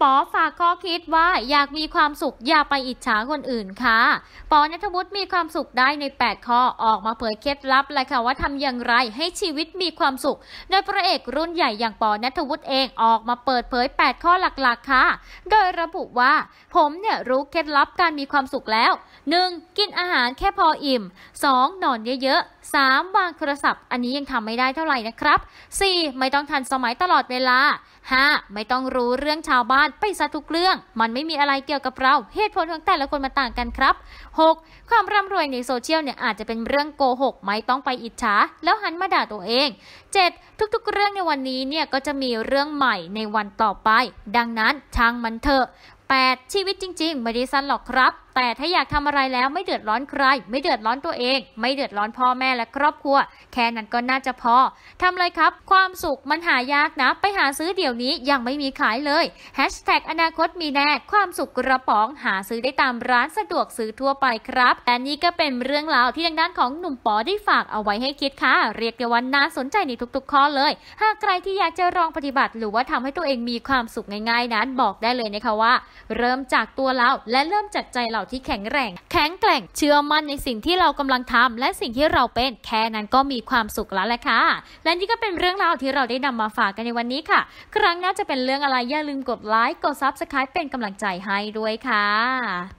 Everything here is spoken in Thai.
อฝากข้อคิดว่าอยากมีความสุขอย่าไปอิจฉาคนอื่นค่ะปอณัฐวุฒิมีความสุขได้ใน8ข้อออกมาเผยเคล็ดลับเลยค่ะว่าทำอย่างไรให้ชีวิตมีความสุขโดยพระเอกรุ่นใหญ่อย่างปอณัฐวุฒิเองออกมาเปิดเผย8ข้อหลักๆค่ะโดยระบุว่าผมเนี่ยรู้เคล็ดลับการมีความสุขแล้ว 1. กินอาหารแค่พออิ่ม 2. นอนเยอะๆ 3. วางโทรศัพท์อันนี้ยังทำไม่ได้เท่าไหร่นะครับ 4. ไม่ต้องทันสมัยตลอดเวลา 5. ไม่ต้องรู้เรื่องชาวบ้านไปซะทุกเรื่องมันไม่มีอะไรเกี่ยวกับเราเหตุผลของแต่ละคนมาต่างกันครับ 6. ความร่ำรวยในโซเชียลเนี่ยอาจจะเป็นเรื่องโกหกไม่ต้องไปอิจฉาแล้วหันมาด่าตัวเอง 7. ทุกๆเรื่องในวันนี้เนี่ยก็จะมีเรื่องใหม่ในวันต่อไปดังนั้นช่างมันเถอะ 8. ชีวิตจริงๆไม่ได้สั้นหรอกครับแต่ถ้าอยากทำอะไรแล้วไม่เดือดร้อนใครไม่เดือดร้อนตัวเองไม่เดือดร้อนพ่อแม่และครอบครัวแค่นั้นก็น่าจะพอทำเลยครับความสุขมันหายากนะไปหาซื้อเดี๋ยวนี้ยังไม่มีขายเลยอนาคตมีแน่ความสุขกระป๋องหาซื้อได้ตามร้านสะดวกซื้อทั่วไปครับและนี่ก็เป็นเรื่องราวที่ทางด้านของหนุ่มปอได้ฝากเอาไว้ให้คิดค่ะเรียกได้ว่าน่าสนใจในทุกๆข้อเลยหากใครที่อยากจะลองปฏิบัติหรือว่าทำให้ตัวเองมีความสุขง่ายๆนั้นบอกได้เลยนะคะว่าเริ่มจากตัวเราและเริ่มจากใจเราที่แข็งแรงแข็งแกร่งเชื่อมั่นในสิ่งที่เรากำลังทำและสิ่งที่เราเป็นแค่นั้นก็มีความสุขแล้วแหละค่ะและนี่ก็เป็นเรื่องราวที่เราได้นำมาฝากกันในวันนี้ค่ะครั้งหน้าจะเป็นเรื่องอะไรอย่าลืมกดไลค์กด Subscribe เป็นกำลังใจให้ด้วยค่ะ